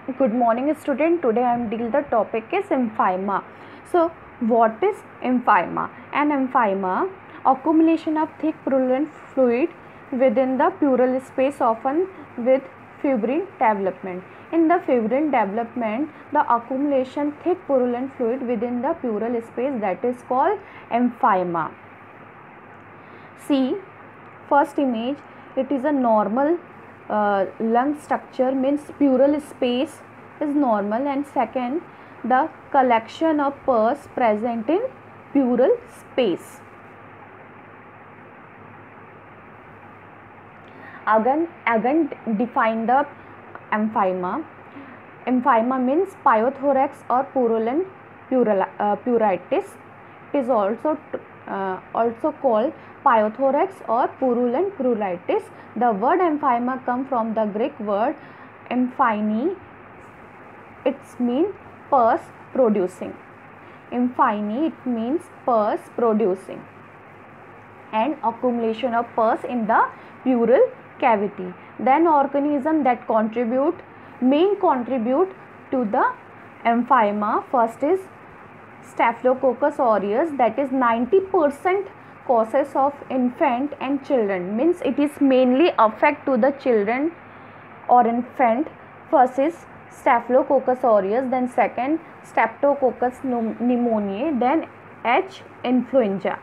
Good morning, student. Today I am dealing the topic is emphyema. So, what is emphyema? An emphyema, accumulation of thick purulent fluid within the pleural space, often with febrile development. In the febrile development, the accumulation thick purulent fluid within the pleural space, that is called emphyema. See, first image, it is a normal lung structure, means pleural space is normal, and second, the collection of pus present in pleural space. Again define the emphyema. Emphyema means pyothorax or purulent pleuritis. It is also called pyothorax or purulent pleuritis. The word emphyema comes from the Greek word emphyne. It means pus producing. Emphyne, it means pus producing, and accumulation of pus in the pleural cavity. Then organism that main contribute to the emphyema. First is Staphylococcus aureus, that is 90% causes of infant and children, means it is mainly affect to the children or infant. First is Staphylococcus aureus, then second Streptococcus pneumoniae, then H. influenza.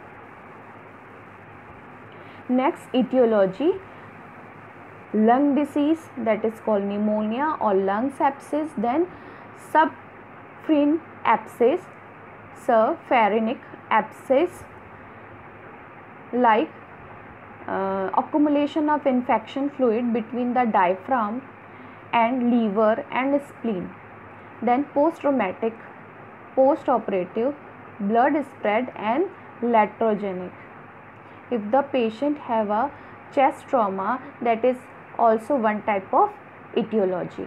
Next, etiology. Lung disease, that is called pneumonia or lung sepsis, then subphrenic abscess, subpharynx abscess, like accumulation of infection fluid between the diaphragm and liver and spleen. Then post-traumatic, post-operative, blood spread and iatrogenic. If the patient have a chest trauma, that is also one type of etiology.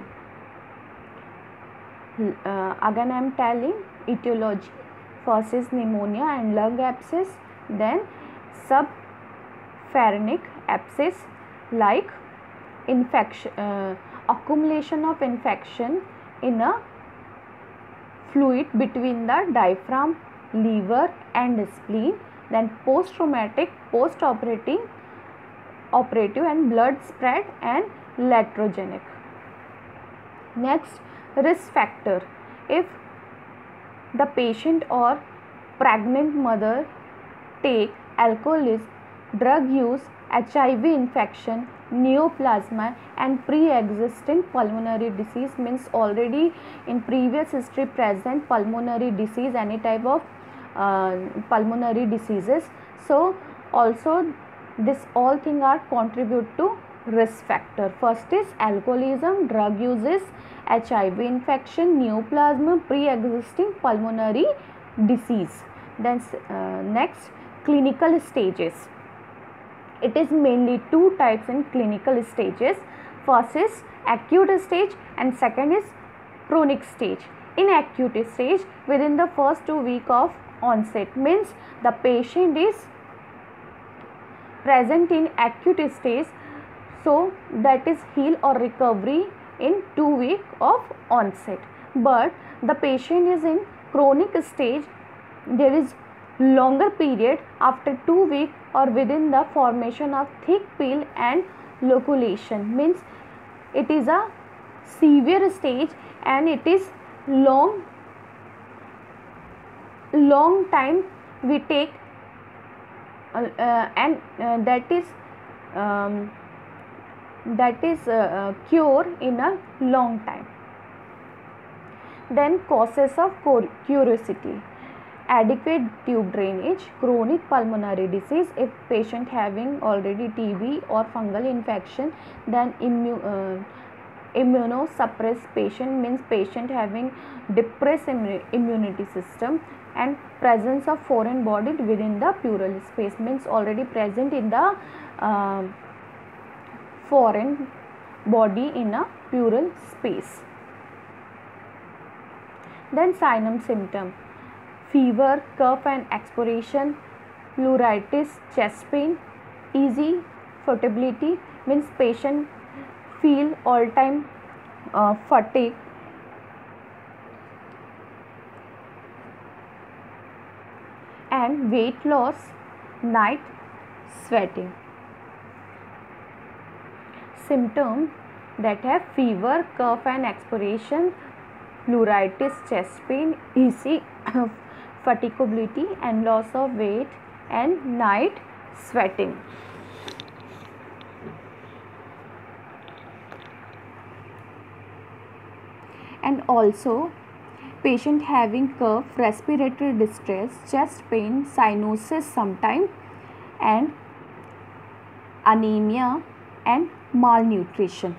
Again I am telling etiology. First is pneumonia and lung abscess, then subpharynx abscess, like infection, accumulation of infection in a fluid between the diaphragm, liver and spleen. Then post-traumatic, post-operative and blood spread and iatrogenic. Next, risk factor. If the patient or pregnant mother take alcoholism, drug use, HIV infection, neoplasma and pre-existing pulmonary disease, means already in previous history present pulmonary disease, any type of pulmonary diseases. So also this all things are contribute to risk factor. First is alcoholism, drug uses, HIV infection, neoplasm, pre-existing pulmonary disease. Then next, clinical stages. It is mainly two types in clinical stages. First is acute stage and second is chronic stage. In acute stage, within the first 2 weeks of onset, means the patient is present in acute stage, so that is heal or recovery in 2 weeks of onset. But the patient is in chronic stage, there is longer period after 2 weeks or within the formation of thick pill and loculation, means it is a severe stage and it is long time we take and that is cure in a long time. Then causes of curiosity. Adequate tube drainage, chronic pulmonary disease, if patient having already TB or fungal infection, then immunosuppressed patient, means patient having depressed immunity system, and presence of foreign body within the pleural space, means already present in the foreign body in a pleural space. Then sign and symptom. Fever, cough and expiration, pleuritis, chest pain, easy fertility, means patient feel all time fatigue and weight loss, night sweating. Symptoms that have fever, cough and expiration, pleuritis, chest pain, easy fatigability and loss of weight and night sweating. And also patient having cough, respiratory distress, chest pain, cyanosis sometime and anemia and malnutrition.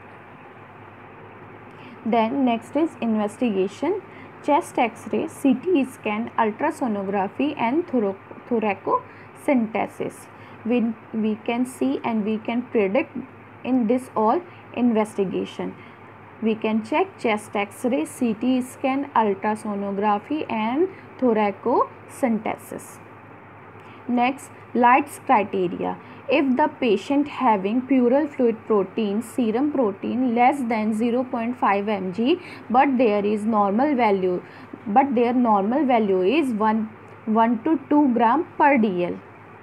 Then next is investigation, chest x-ray, CT scan, ultrasonography and thoracosynthesis. We can see and we can predict in this all investigation. We can check chest x-ray, CT scan, ultrasonography and thoracosynthesis. Next, Light's criteria. If the patient having pleural fluid protein, serum protein less than 0.5 mg, but their normal value is 1 to 2 gram per dl.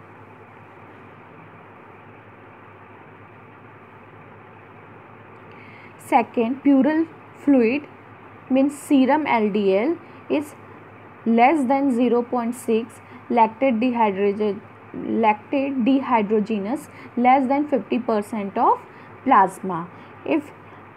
Second, pleural fluid means serum LDL is less than 0.6, lactate dehydrogenase less than 50% of plasma. If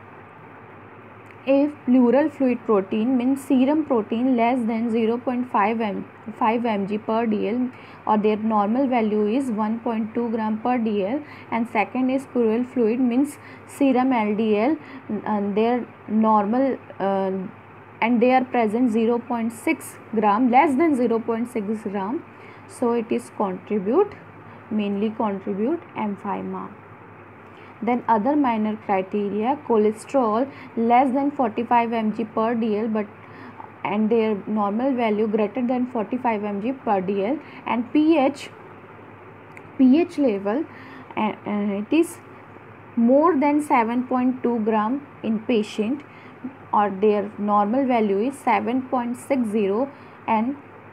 pleural fluid protein means serum protein less than 0.5 mg per dl or their normal value is 1.2 gram per dl, and second is pleural fluid means serum LDL and their normal and they are present 0.6 gram, less than 0.6 gram, so it is mainly contribute emphyema. Then other minor criteria, cholesterol less than 45 mg per dl and their normal value greater than 45 mg per dl, and pH level it is more than 7.2 gram in patient or their normal value is 7.60 and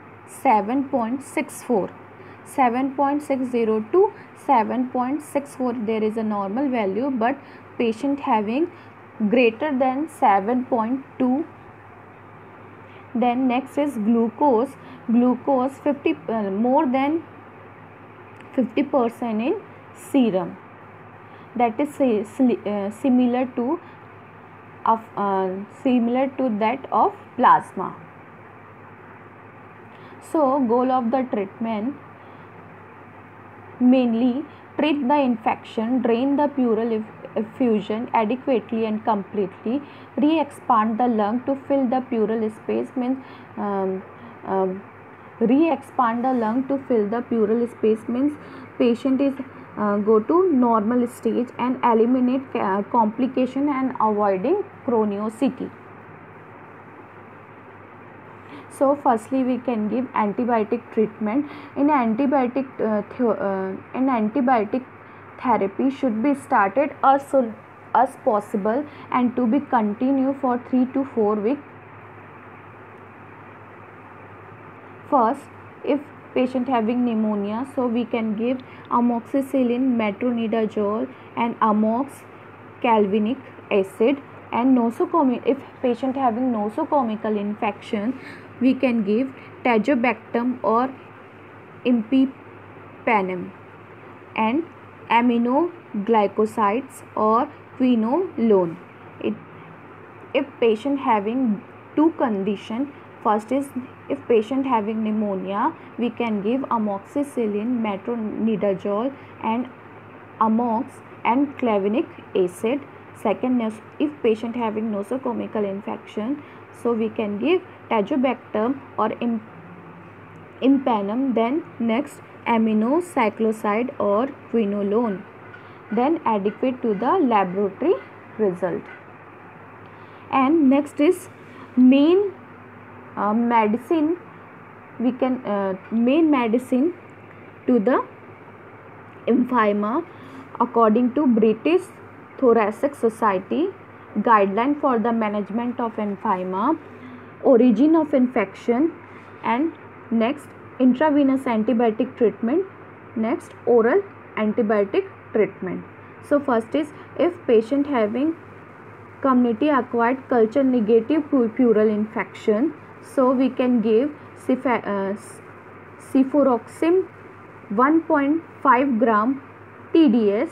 7.64. 7.60 to 7.64 there is a normal value, but patient having greater than 7.2. Then next is glucose 50 more than 50% in serum, that is similar to that of plasma. So goal of the treatment mainly treat the infection, drain the pleural effusion adequately and completely, re-expand the lung to fill the pleural space means patient is go to normal stage and eliminate complication and avoiding chronicity. So firstly we can give antibiotic treatment. In antibiotic therapy should be started as soon as possible and to be continued for 3 to 4 weeks. First, if patient having pneumonia, so we can give amoxicillin, metronidazole and amox calvinic acid, and if patient having nosocomial infection, we can give tazobactam or impipanum and aminoglycosides or quinolone. If patient having two condition, first is if patient having pneumonia, we can give amoxicillin, metronidazole and amox and clavinic acid. Second is if patient having nosocomial infection, so we can give tazobactam or impanum. Then next aminocycloside or quinolone. Then adequate to the laboratory result. And next is main medicine. We can main medicine to the emphyema according to British Thoracic Society guideline for the management of emphysema, origin of infection, and next intravenous antibiotic treatment, next oral antibiotic treatment. So first is, if patient having community acquired culture negative pleural infection, so we can give cefuroxime 1.5 gram TDS,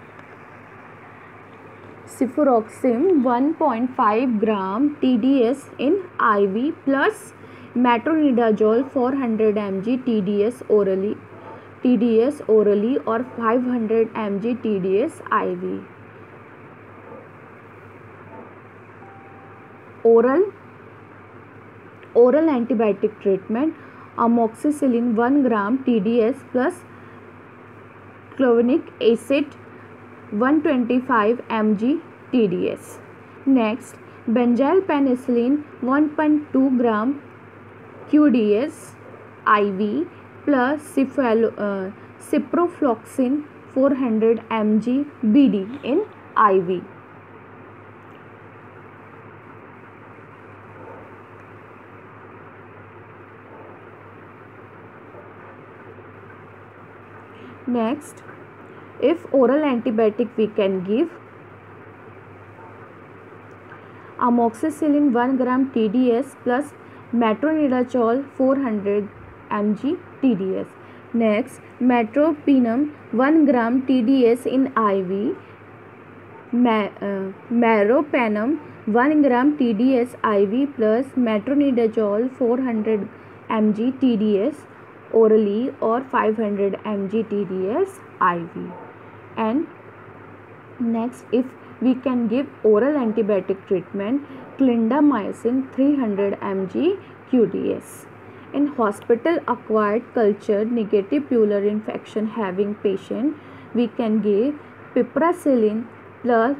cefuroxime 1.5 gram TDS in IV plus metronidazole 400 mg TDS orally or 500 mg TDS IV. Oral antibiotic treatment, amoxicillin 1 gram TDS plus clovenic acid 125 mg TDS. Next, benzyl penicillin 1.2 gram QDS IV plus ciprofloxacin 400 mg BD in IV. Next, if oral antibiotic we can give amoxicillin 1 gram TDS plus metronidazole 400 mg TDS. Next, meropenem 1 gram TDS in IV, meropenem 1 gram TDS IV plus metronidazole 400 mg TDS orally or 500 mg TDS IV. And next, if we can give oral antibiotic treatment, clindamycin 300 mg QDS. In hospital acquired culture negative pleural infection having patient, we can give piperacillin plus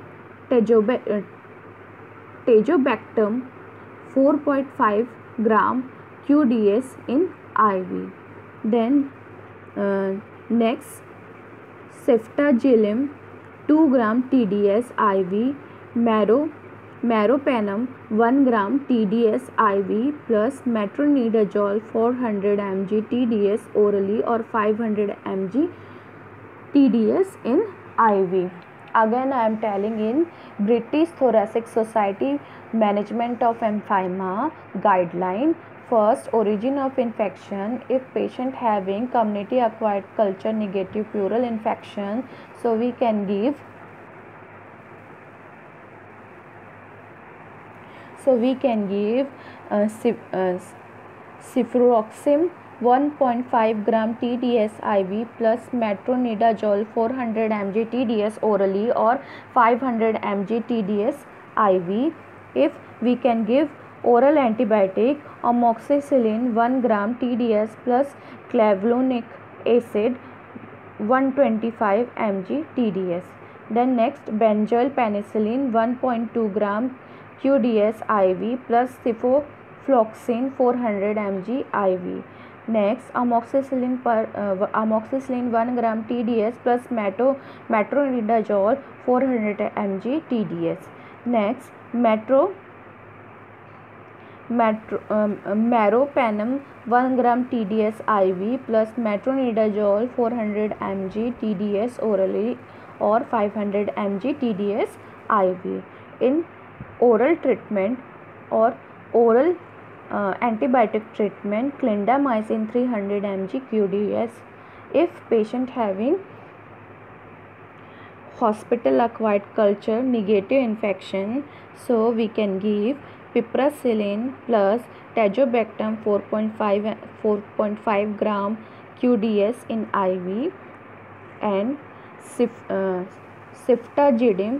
tazobactam 4.5 gram QDS in IV. Then next, ceftazidime 2 gram TDS IV, meropenem 1 gram TDS IV plus metronidazole 400 mg TDS orally or 500 mg TDS in IV. Again, I am telling in British Thoracic Society Management of Emphysema guideline. First, origin of infection. If patient having community acquired culture negative pleural infection, so we can give cefuroxime 1.5 gram TDS IV plus metronidazole 400 mg TDS orally or 500 mg TDS IV. If we can give oral antibiotic, amoxicillin 1 gram TDS plus clavulanic acid 125 mg TDS. Then next, benzyl penicillin 1.2 gram QDS IV plus ciprofloxacin 400 mg IV. Next, amoxicillin 1 gram TDS plus metronidazole 400 mg TDS. Next, meropenem 1 gram TDS IV plus metronidazole 400 mg TDS orally or 500 mg TDS IV. In oral treatment or oral antibiotic treatment, clindamycin 300 mg QDS. If patient having hospital acquired culture negative infection, so we can give piperacillin plus tazobactam 4.5 gram QDS in IV and ceftazidime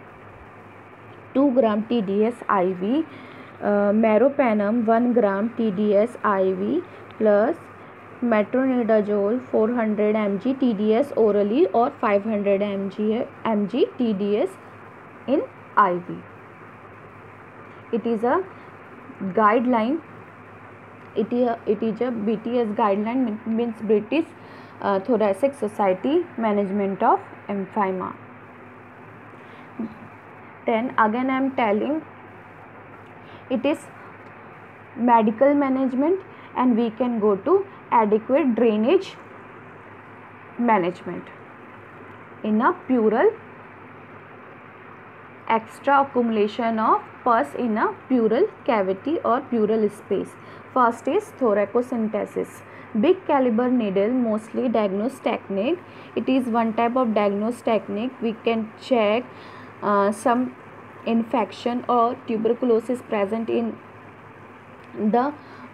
2 gram TDS IV, meropenem 1 gram TDS IV plus metronidazole 400 mg TDS orally or 500 mg TDS in IV. It is a guideline. It is a BTS guideline, means British Thoracic Society Management of Emphysema. Then again I am telling, it is medical management, and we can go to adequate drainage management in a pleural, extra accumulation of pus in a pleural cavity or pleural space. First is thoracocentesis. Big caliber needle, mostly diagnostic technique. It is one type of diagnostic technique. We can check some infection or tuberculosis present in the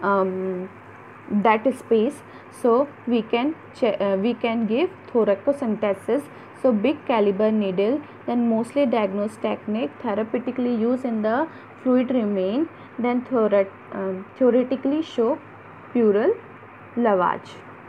that space. So we can give thoracocentesis. So big caliber needle, then mostly diagnostic technique, therapeutically used in the fluid remain, then theoretically show pleural lavage.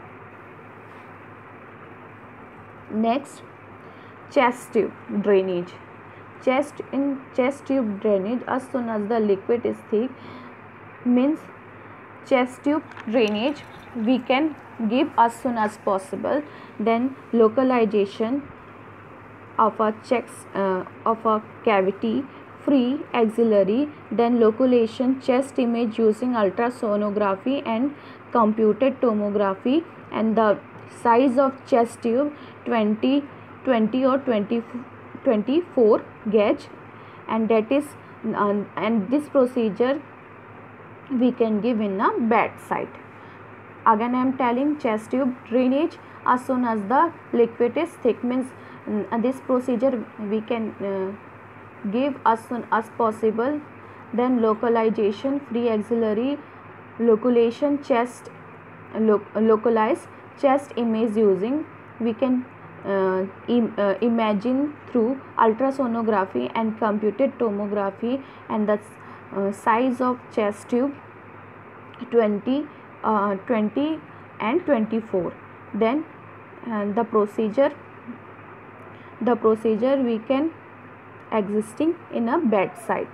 Next, chest tube drainage. Chest tube drainage, as soon as the liquid is thick, means chest tube drainage we can give as soon as possible. Then localization of a cavity, free axillary, then localization chest image using ultrasonography and computed tomography, and the size of chest tube 20 or 24 gauge, and that is and this procedure we can give in a bedside. Again I am telling, chest tube drainage as soon as the liquid is thick, means this procedure we can give as soon as possible. Then localization, free axillary, localization chest, localize chest image using, we can imagine through ultrasonography and computed tomography, and the size of chest tube 20 and 24. Then the procedure we can existing in a bedside.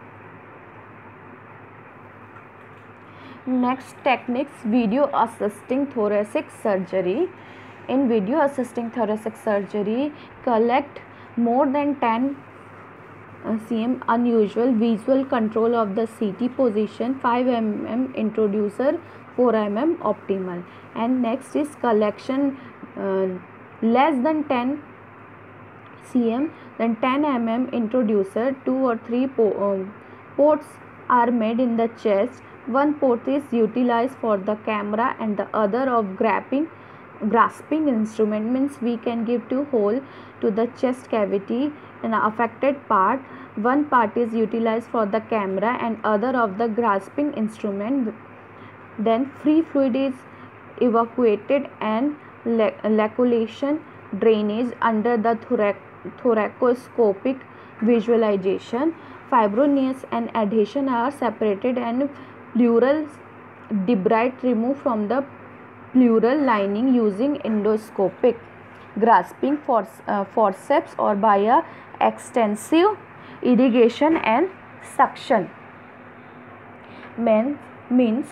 Next techniques, video assisting thoracic surgery. In video assisting thoracic surgery, collect more than 10 cm unusual visual control of the CT position, 5 mm introducer, 4 mm optimal. And next is collection less than 10 cm, then 10 mm introducer, 2 or 3 ports are made in the chest. One port is utilized for the camera and the other of grasping instrument, means we can give 2 hole to the chest cavity in the affected part. One part is utilized for the camera and other of the grasping instrument. Then free fluid is evacuated and localization drainage under the thoracoscopic visualization. Fibroneous and adhesion are separated and pleural debris removed from the pleural lining using endoscopic grasping forceps or by a extensive irrigation and suction. Means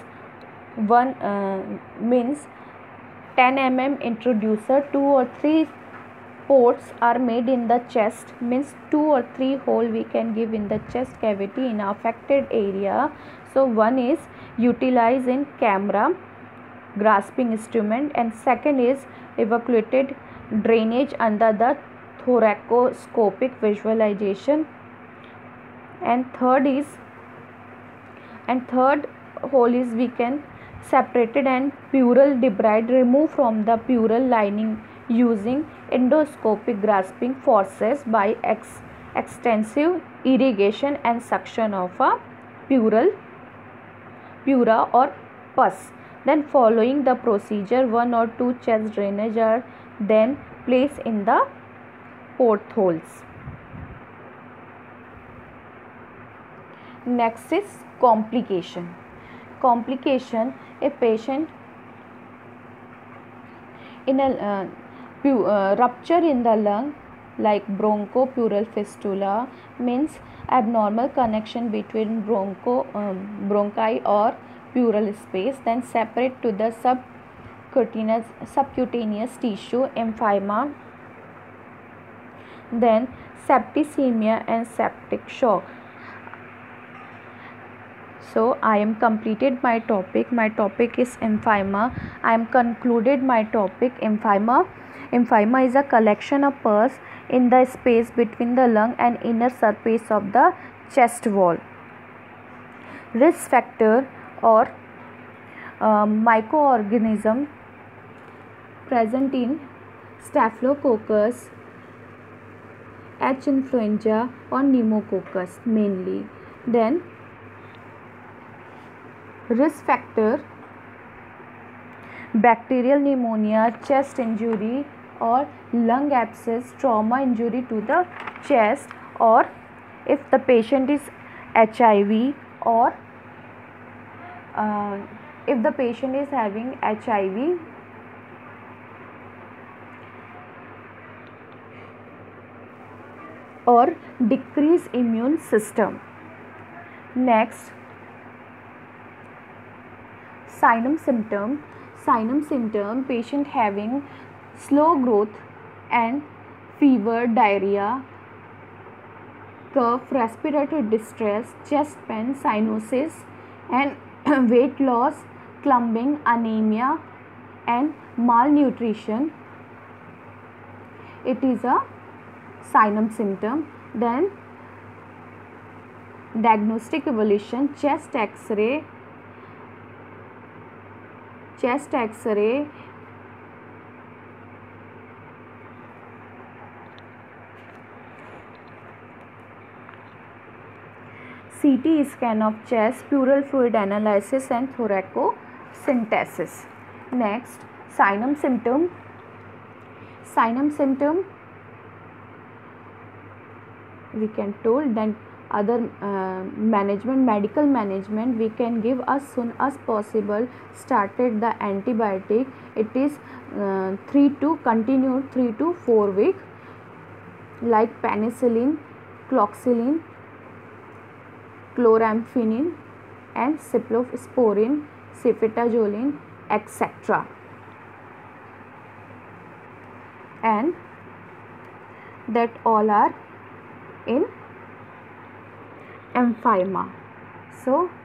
10 mm introducer, 2 or 3 ports are made in the chest, means 2 or 3 hole we can give in the chest cavity in affected area. So one is utilized in camera grasping instrument, and second is evacuated drainage under the thoracoscopic visualization, and third hole is we can separated and pleural debris removed from the pleural lining using endoscopic grasping forces by extensive irrigation and suction of a pleura or pus. Then following the procedure, 1 or 2 chest drainage are then placed in the portholes. Next is complication. A patient in a rupture in the lung like bronchopleural fistula, means abnormal connection between bronchi or pleural space, then separate to the subcutaneous tissue, emphysema, then septicemia and septic shock. So I am completed my topic. My topic is emphysema. I am concluded my topic emphysema. Emphysema is a collection of pus in the space between the lung and inner surface of the chest wall. Risk factor or microorganism present in Staphylococcus, H. influenza or pneumococcus mainly. Then risk factor bacterial pneumonia, chest injury or lung abscess, trauma injury to the chest, or if the patient is HIV or if the patient is having HIV, or decreased immune system. Next, Sinus symptom. Sinus symptom, patient having slow growth and fever, diarrhea, cough, respiratory distress, chest pain, cyanosis and weight loss, clumping, anemia and malnutrition. It is a sinus symptom. Then diagnostic evaluation, chest X-ray, CT scan of chest, pleural fluid analysis and thoracocentesis. Next, sinus symptom. Sinus symptom we can told that other medical management we can give as soon as possible. Started the antibiotic, it is continued 3 to 4 weeks, like penicillin, cloxicillin, chloramphenin and cephalosporin, ceftazoline, etc. And that all are in emphysema. So